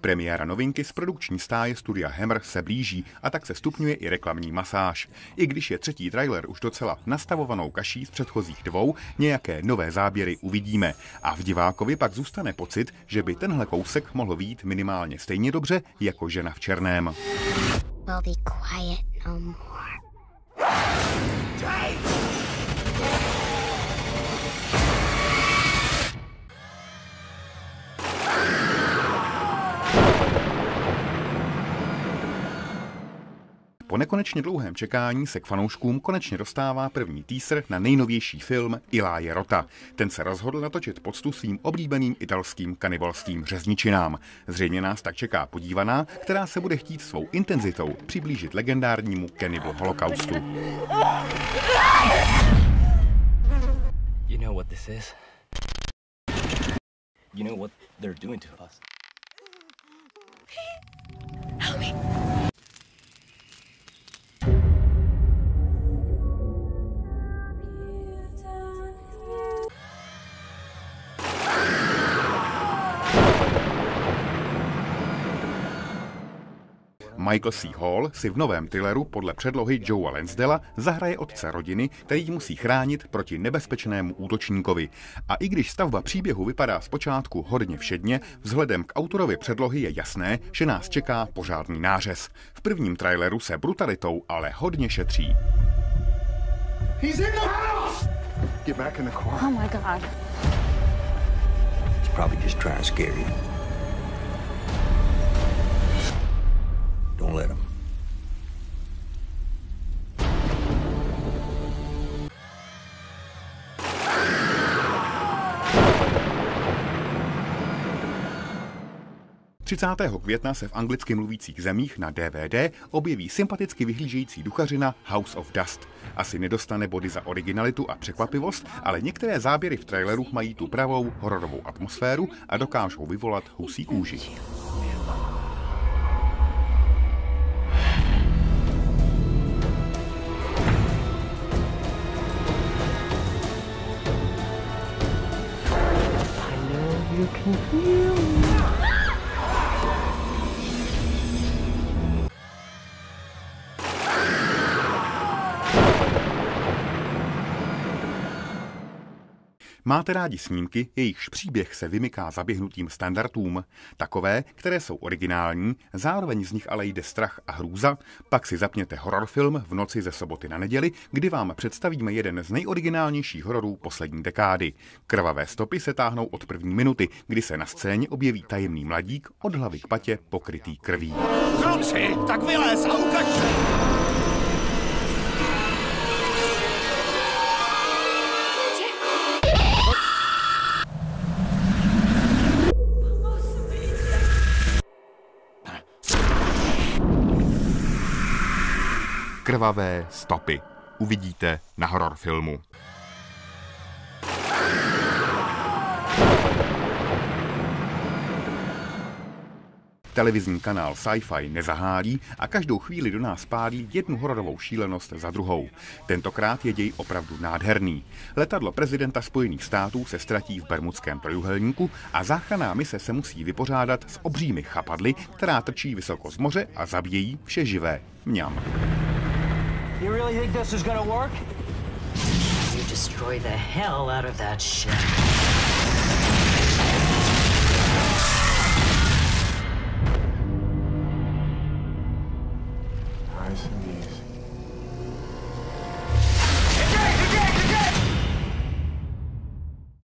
Premiéra novinky z produkční stáje studia Hammer se blíží a tak se stupňuje i reklamní masáž. I když je třetí trailer už docela nastavovanou kaší z předchozích dvou, nějaké nové záběry uvidíme. A v divákovi pak zůstane pocit, že by tenhle kousek mohl vyjít minimálně stejně dobře jako Žena v černém. We'll be quiet no more. Po nekonečně dlouhém čekání se k fanouškům konečně dostává první teaser na nejnovější film Iláje Rota. Ten se rozhodl natočit poctu svým oblíbeným italským kanibalským řezničinám. Zřejmě nás tak čeká podívaná, která se bude chtít svou intenzitou přiblížit legendárnímu Cannibal Holocaustu. You know what this is? You know what they're doing to us? Help me. Michael C. Hall si v novém thrilleru podle předlohy Joea Lansdella zahraje otce rodiny, který musí chránit proti nebezpečnému útočníkovi. A i když stavba příběhu vypadá zpočátku hodně všedně, vzhledem k autorovi předlohy je jasné, že nás čeká pořádný nářez. V prvním traileru se brutalitou ale hodně šetří. He's in the house! Get back in the car. Oh my God. He's probably just trying to scare you. Don't let him. ...30. května se v anglicky mluvících zemích na DVD objeví sympaticky vyhlížející duchařina House of Dust. Asi nedostane body za originalitu a překvapivost, ale některé záběry v traileru mají tu pravou hororovou atmosféru a dokážou vyvolat husí kůži. You can feel me. Máte rádi snímky, jejichž příběh se vymyká zaběhnutým standardům? Takové, které jsou originální, zároveň z nich ale jde strach a hrůza? Pak si zapněte hororfilm v noci ze soboty na neděli, kdy vám představíme jeden z nejoriginálnějších hororů poslední dekády. Krvavé stopy se táhnou od první minuty, kdy se na scéně objeví tajemný mladík od hlavy k patě pokrytý krví. Kluci, tak vylez a ukaž se! Krvavé stopy. Uvidíte na hororfilmu. Televizní kanál Sci-Fi nezahálí a každou chvíli do nás pálí jednu hororovou šílenost za druhou. Tentokrát je děj opravdu nádherný. Letadlo prezidenta Spojených států se ztratí v Bermudském trojúhelníku a záchranná mise se musí vypořádat s obřími chapadly, která trčí vysoko z moře a zabíjejí vše živé. Mňam. You really think this is gonna work? You destroy the hell out of that ship. Nice and easy.